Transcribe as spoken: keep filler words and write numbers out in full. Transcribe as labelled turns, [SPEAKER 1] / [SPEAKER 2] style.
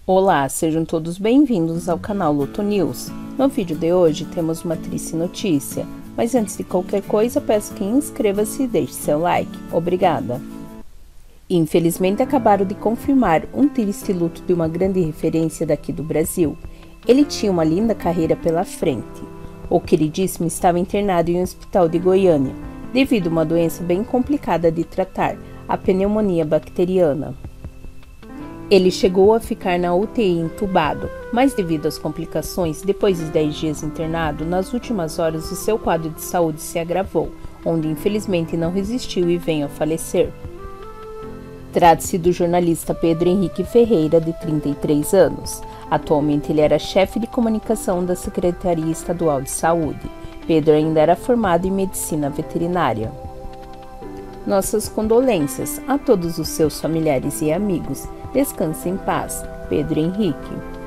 [SPEAKER 1] Olá, sejam todos bem-vindos ao canal Loto News. No vídeo de hoje temos uma triste notícia, mas antes de qualquer coisa peço que inscreva-se e deixe seu like. Obrigada! Infelizmente acabaram de confirmar um triste luto de uma grande referência daqui do Brasil. Ele tinha uma linda carreira pela frente. O queridíssimo estava internado em um hospital de Goiânia, devido a uma doença bem complicada de tratar, a pneumonia bacteriana. Ele chegou a ficar na U T I entubado, mas devido às complicações, depois de dez dias internado, nas últimas horas o seu quadro de saúde se agravou, onde infelizmente não resistiu e veio a falecer. Trata-se do jornalista Pedro Henrique Ferreira, de trinta e três anos. Atualmente ele era chefe de comunicação da Secretaria Estadual de Saúde. Pedro ainda era formado em medicina veterinária. Nossas condolências a todos os seus familiares e amigos. Descanse em paz, Pedro Henrique.